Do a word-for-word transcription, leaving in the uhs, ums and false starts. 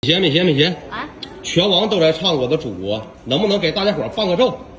姐美姐美姐啊， 全网都在唱我的祖国，能不能给大家伙放个咒？